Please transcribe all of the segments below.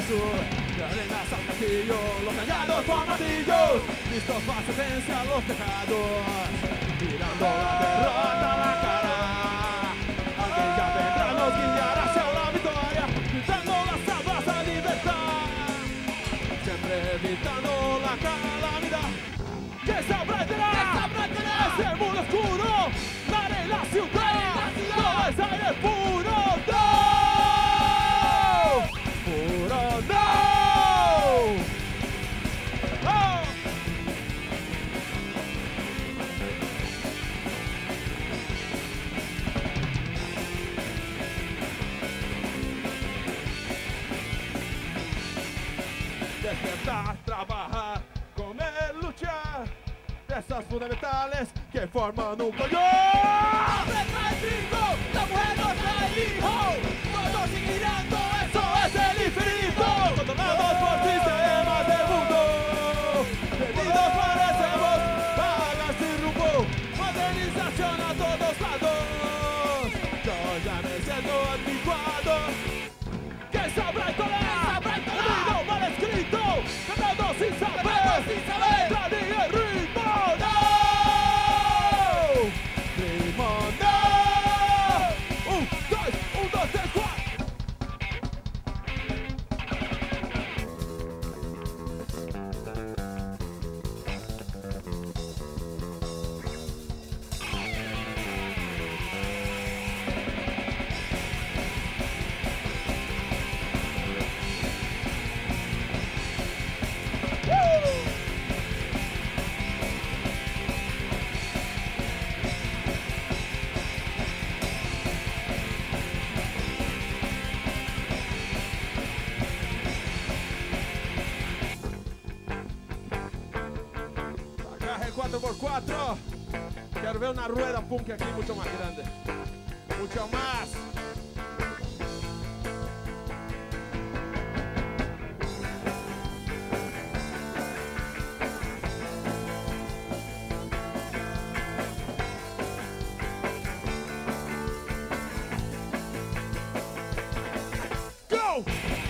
sur, de arenas al castillo, los callados con martillos, listos para sentencia a los pecados, tirando la derrota a la cara. Alguien ya vendrá, nos guiará hacia la victoria, gritando las armas a libertad, siempre evitando la calamidad. ¿Qué sabrá es el mundo oscuro, la de la ciudad, no es aire puro, no, puro no. Oh. Despertar, trabajar, comer, luchar, esas fundamentales que forman un collón. ¡Deja el trigo! ¡La mujer no trae el hijo! ¡Todos girando! ¡Eso es el infinito! Controlados por sistemas del mundo, perdidos parecemos, vagas sin rumbo, modernización a todos lados. Yo ya me siento anticuado. ¿Qué sabrá Toledo? Libro mal escrito, cantando sin saber, nadie el ritmo, no, ritmo, no. Un, dos, tres, cuatro. Traje 4x4. Quero ver uma rueda punk aqui muito mais grande. Muito mais. Go!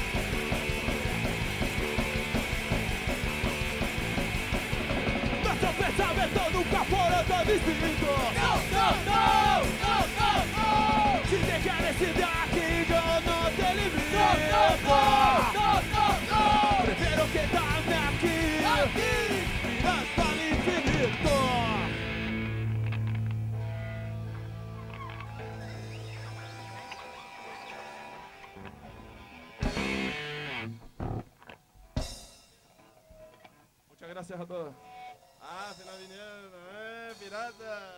Nuestro pensamiento nunca fueron tan distintos. No, no, no, no, no, no. Si te quieres ir de aquí, yo no te limito. No, no, no, no, no, no. Prefiero quedarme aquí, hasta el infinito. Muchas gracias a todos. Ah, se la vinieron, pirata.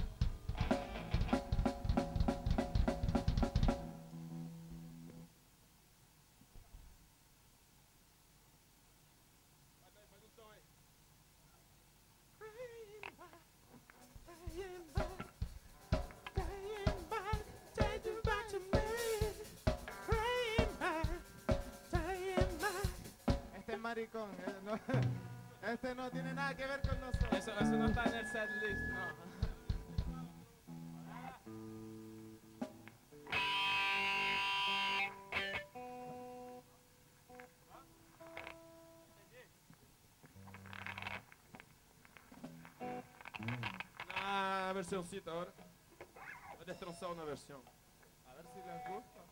Este es maricón, no. Este no tiene nada que ver con nosotros. Eso no está en el set list, no. Una versioncita ahora. Voy a destrozar una versión. A ver si les gusta.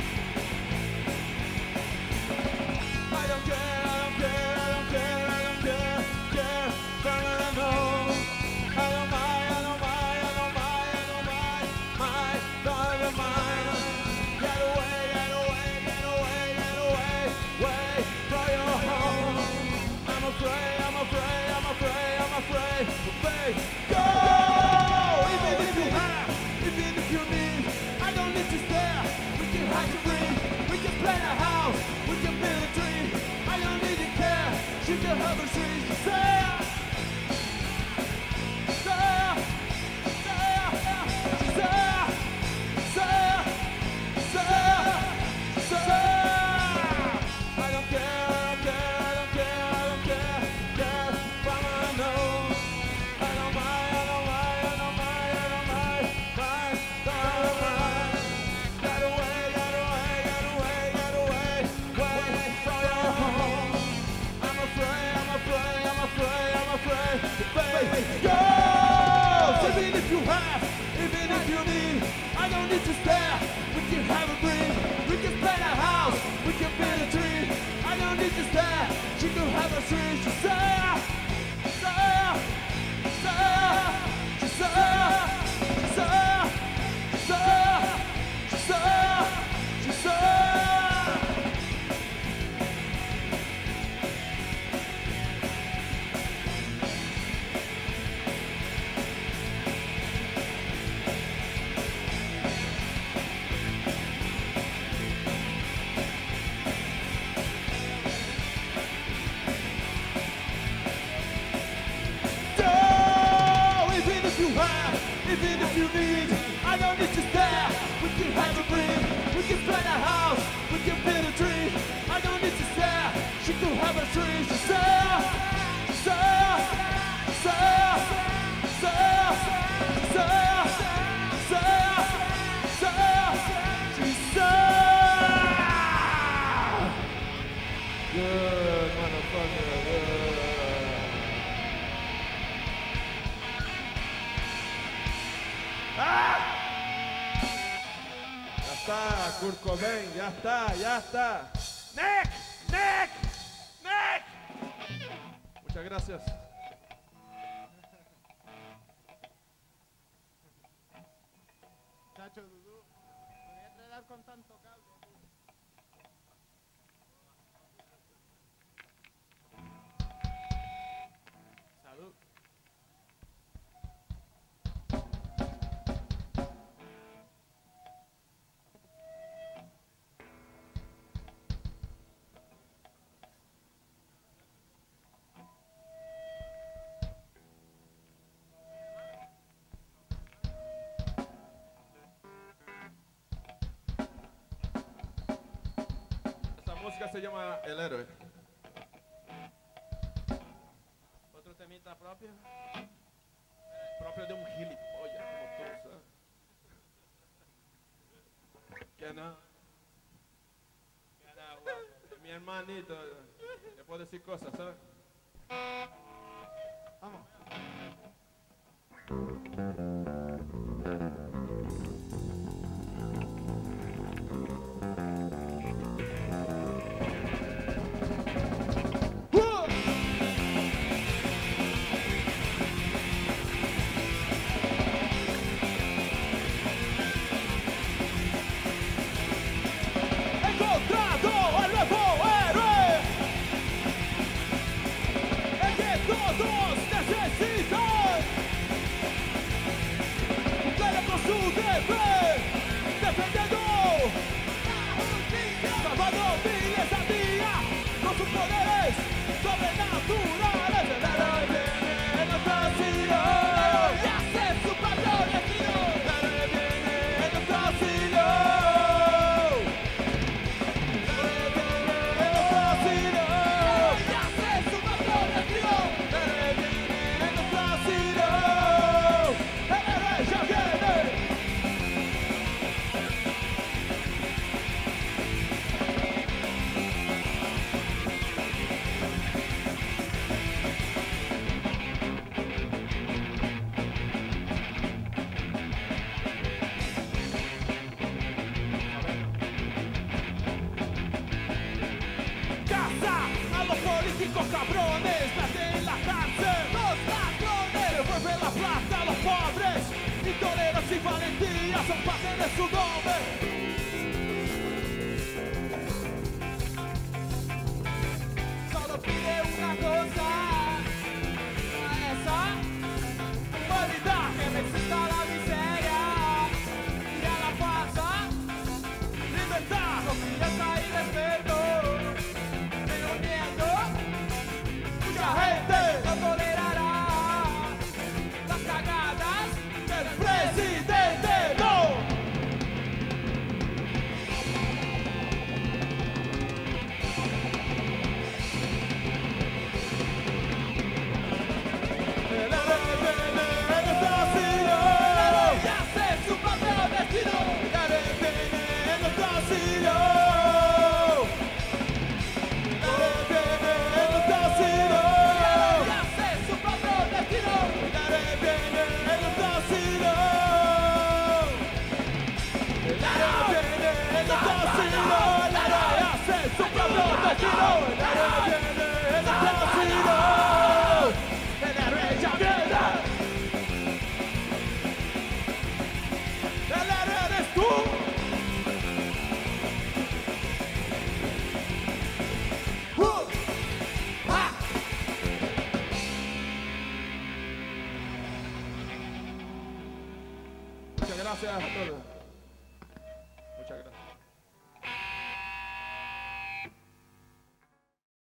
I don't care, I don't care, I don't care, I don't care. have, even if you need. I don't need to stare, we can have a breathe. We can paint a house, we can build a tree. I don't need to stare, she can have a tree. She said, even if you need, I don't need to stare. We can have a breathe, we can plant a house, we can build a tree. I don't need to stare, she can have a tree. She said, good motherfucker, good. ¡Ah! Ya está, Kurt Cobain, ya está, ya está. ¡Nick! ¡Nick! ¡Nick! Muchas gracias. Chacho, Dudu, me voy a enredar con tanto cable. Salud. Música se llama El Héroe. Otro temita propio. Propio de un gilipollas como tú, ¿sabes? Que no. Que no, guapo. Mi hermanito. Le puedo decir cosas, ¿sabes? Vamos. Cabrones, meten en la cárcel. Los ladrones devuelven la plata a los pobres. Y toreros y valentía son parte de su nombre. Solo pide una cosa, esa humanidad que me exista la miseria y a la farsa, libertad, confianza y respeto. Pero miedo, mucha gente no tolerará las cagadas del presidente. No. gracias a todos.